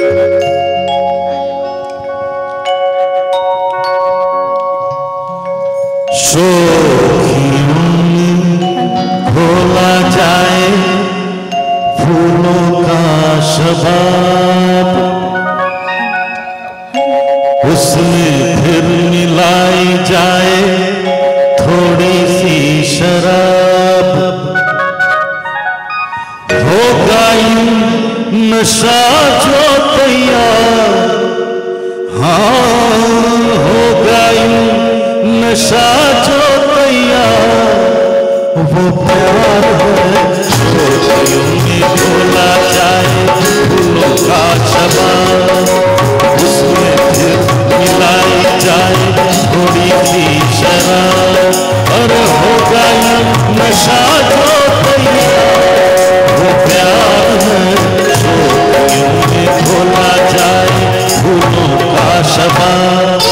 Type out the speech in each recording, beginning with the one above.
खोला जाए फूलों का शबाब, उसमें फिर मिलाई जाए थोड़ी सी शराब, होगा यूं नशा जो तैयार, हाँ होगा यूं नशा जो तैयार, वो प्यार है छोटियों में खोला जाए फूलों का शबाब, उसमें फिर मिलाई जाए थोड़ी सी शराब, और होगा यूं नशा जो तैयार, वो प्यार है छोटियों में खोला जाए फूलों का शबाब।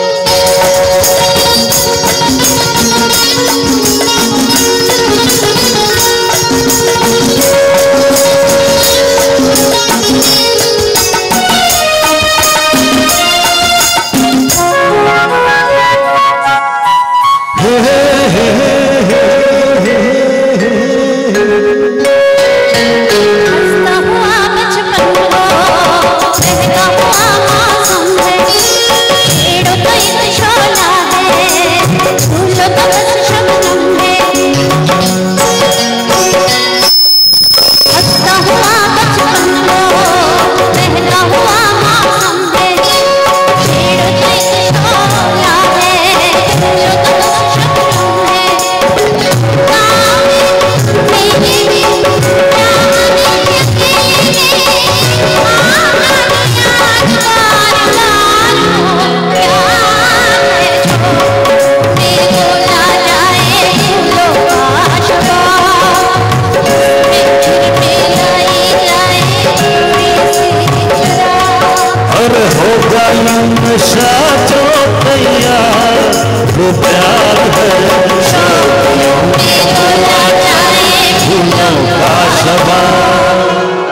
नशा जो तैयार, वो प्यार है छोटियों में खोला जाए फूलों का शबाब।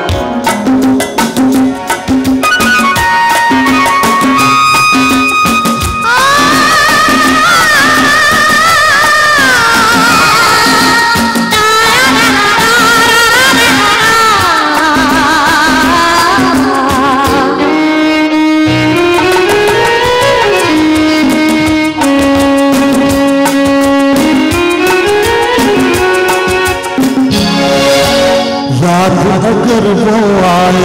अगर वो आए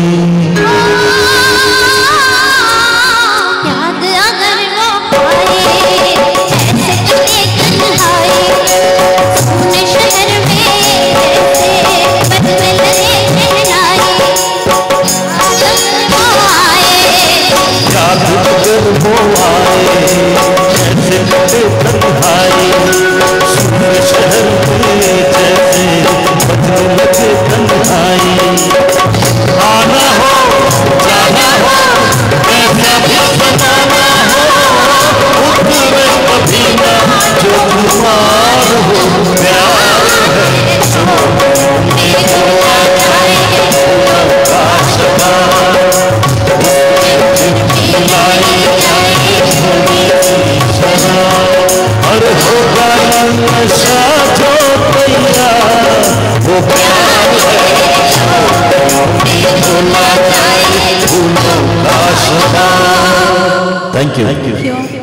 याद अगर वो आए, ऐसे चले तन्हाई सुने शहर में, जैसे बदल लगे शहनाई। वो आए याद अगर वो आए, ऐसे चले तन्हाई सुने शहर में, जैसे बदल लगे तन्हाई। आना हो जाना हो ऐसा भी बनाना हो, उतरे कभी ना जो तुम्हार हो, प्यार है छोटियों में खोला जाए फूलों का शबाब, उसमें फिर मिलाई जाए थोड़ी सी शराब, और होगा नशा जो तैयार, वो प्यार है छोटियों में खोला जाए फूलों का शबाब। Thank you.